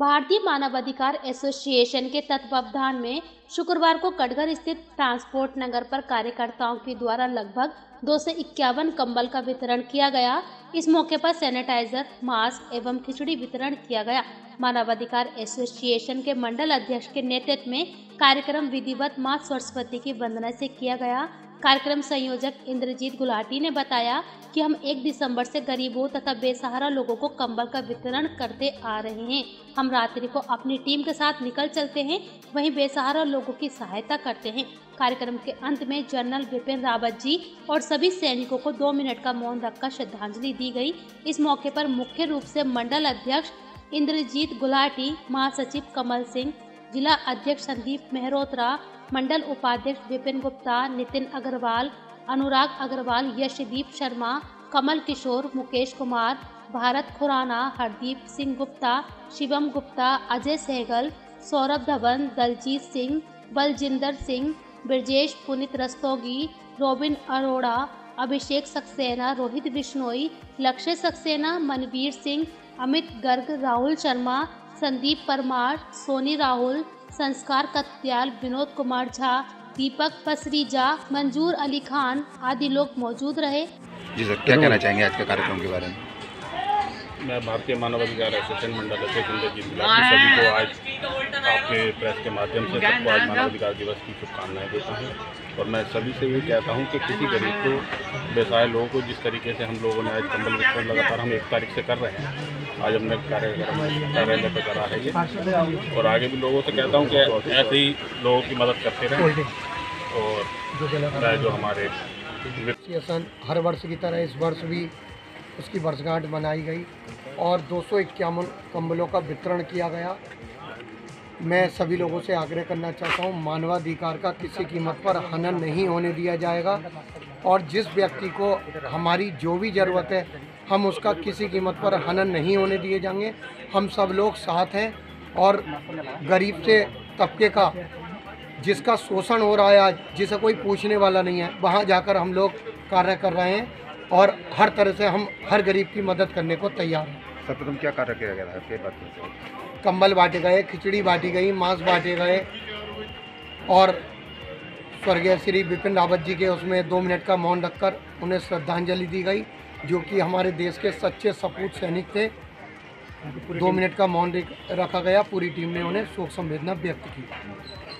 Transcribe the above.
भारतीय मानवाधिकार एसोसिएशन के तत्वावधान में शुक्रवार को कटघर स्थित ट्रांसपोर्ट नगर पर कार्यकर्ताओं के द्वारा लगभग 251 कंबल का वितरण किया गया। इस मौके पर सैनिटाइजर, मास्क एवं खिचड़ी वितरण किया गया। मानवाधिकार एसोसिएशन के मंडल अध्यक्ष के नेतृत्व में कार्यक्रम विधिवत मां सरस्वती की वंदना से किया गया। कार्यक्रम संयोजक इंद्रजीत गुलाटी ने बताया कि हम 1 दिसंबर से गरीबों तथा बेसहारा लोगों को कंबल का वितरण करते आ रहे हैं। हम रात्रि को अपनी टीम के साथ निकल चलते हैं, वहीं बेसहारा लोगों की सहायता करते हैं। कार्यक्रम के अंत में जनरल बिपिन रावत जी और सभी सैनिकों को 2 मिनट का मौन रखकर श्रद्धांजलि दी गई। इस मौके पर मुख्य रूप से मंडल अध्यक्ष इंद्रजीत गुलाटी, महासचिव कमल सिंह, जिला अध्यक्ष संदीप मेहरोत्रा, मंडल उपाध्यक्ष विपिन गुप्ता, नितिन अग्रवाल, अनुराग अग्रवाल, यशदीप शर्मा, कमल किशोर, मुकेश कुमार, भारत खुराना, हरदीप सिंह गुप्ता, शिवम गुप्ता, अजय सहगल, सौरभ धवन, दलजीत सिंह, बलजिंदर सिंह, ब्रजेश पुनित रस्तोगी, रोबिन अरोड़ा, अभिषेक सक्सेना, रोहित बिश्नोई, लक्ष्य सक्सेना, मनवीर सिंह, अमित गर्ग, राहुल शर्मा, संदीप परमार, सोनी राहुल, संस्कार कत्याल, विनोद कुमार झा, दीपक पसरीजा, मंजूर अली खान आदि लोग मौजूद रहे। जी सर, क्या कहना चाहेंगे आज के कार्यक्रम के बारे में? मैं भारतीय मानवाधिकार एसोसिएशन मंडल अध्यक्ष इंद्रजीत गुलाटी सभी को आज आपके प्रेस के माध्यम से सबको आज मानवाधिकार दिवस की शुभकामनाएं देता हूं। और मैं सभी से ये कहता हूं कि किसी गरीब को, बेसहारा लोगों को जिस तरीके से हम लोगों ने आज कंबल वितरण लगातार हम 1 तारीख से कर रहे हैं, आज हमने कार्यालय पर करा है ये, और आगे भी लोगों से कहता हूँ कि ऐसे ही लोगों की मदद करते रहें। और जो हमारे हर वर्ष की तरह इस वर्ष भी उसकी वर्षगांठ मनाई गई और 251 कंबलों का वितरण किया गया। मैं सभी लोगों से आग्रह करना चाहता हूँ, मानवाधिकार का किसी कीमत पर हनन नहीं होने दिया जाएगा और जिस व्यक्ति को हमारी जो भी ज़रूरत है हम उसका किसी कीमत पर हनन नहीं होने दिए जाएंगे। हम सब लोग साथ हैं और गरीब से तबके का जिसका शोषण हो रहा है आज, जिसे कोई पूछने वाला नहीं है, वहाँ जाकर हम लोग कार्य कर रहे हैं और हर तरह से हम हर गरीब की मदद करने को तैयार हैं। सर्वप्रथम क्या कार्य किया गया है? कंबल बांटे गए, खिचड़ी बांटी गई, मांस बांटे गए और स्वर्गीय श्री बिपिन रावत जी के उसमें 2 मिनट का मौन रखकर उन्हें श्रद्धांजलि दी गई, जो कि हमारे देश के सच्चे सपूत सैनिक थे। 2 मिनट का मौन रखा गया, पूरी टीम ने उन्हें शोक संवेदना व्यक्त की।